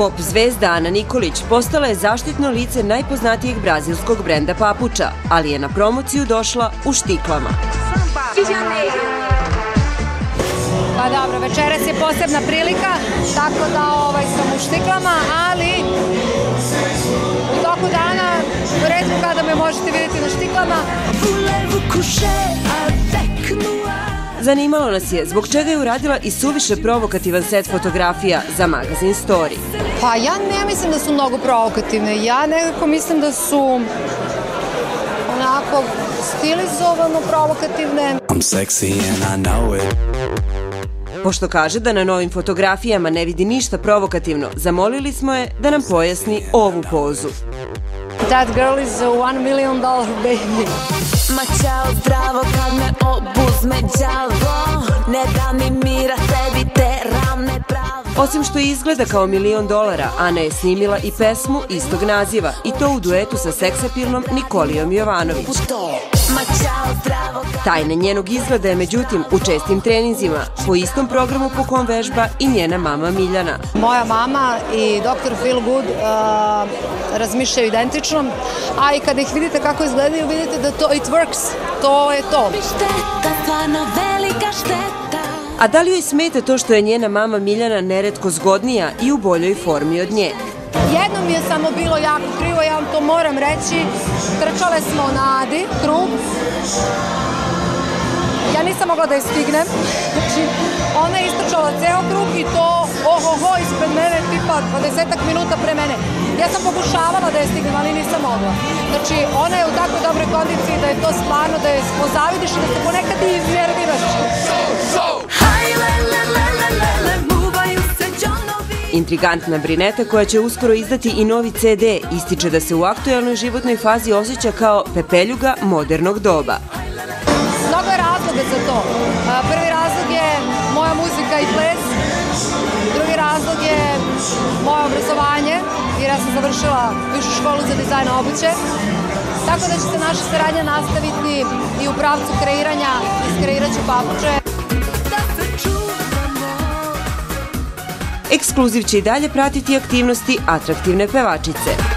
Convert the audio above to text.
Pop zvezda Ana Nikolić postala je zaštitno lice najpoznatijeg brazilskog brenda papuča, ali je na promociju došla u štiklama. Pa dobro, večeras je posebna prilika, tako da sam u štiklama, ali u toku dana retko kada me možete vidjeti na štiklama. Zanimalo nas je zbog čega je uradila i suviše provokativan set fotografija za magazin Story. Pa ja ne mislim da su mnogo provokativne, ja nekako mislim da su onako stilizovano provokativne. Pošto kaže da na novim fotografijama ne vidi ništa provokativno, zamolili smo je da nam pojasni ovu pozu. That girl is a $1 million baby. Ma čao zdravo kad me obuzme đavo, ne da mi mira tebi te rame pravo. Osim što izgleda kao $1 milion, Ana je snimila i pesmu istog naziva i to u duetu sa seksapilnom Nikolijom Jovanović. Tajna njenog izgleda je međutim u čestim treninzima, po istom programu po kom vežba i njena mama Miljana. Moja mama i Dr. Phil Good razmišljaju identično, a i kada ih vidite kako izgledaju, vidite da to it works, to je to. A da li joj smeta to što je njena mama Miljana neretko zgodnija i u boljoj formi od nje? Jednom mi je samo bilo jako krivo, ja vam to moram reći. Trčale smo na Adi, krug. Ja nisam mogla da je stignem. Znači, ona je istrčala ceo krug i to ohoho ispred mene, tipa 20 minuta pre mene. Ja sam pokušavala da je stignem, ali nisam mogla. Znači, ona je u takvoj dobroj kondiciji da je to stvarno, da je pozavidiš i da se ponekad i iznerviraš. Intrigantna brineta koja će uskoro izdati i novi CD ističe da se u aktuelnoj životnoj fazi osjeća kao pepeljuga modernog doba. Mnogo je razloga za to. Prvi razlog je moja muzika i ples, drugi razlog je moje obrazovanje, jer ja sam završila višu školu za dizajn obuće, tako da će se naša saradnja nastaviti i u pravcu kreiranja, iskreirat ću papuče. Ekskluziv će i dalje pratiti aktivnosti atraktivne pevačice.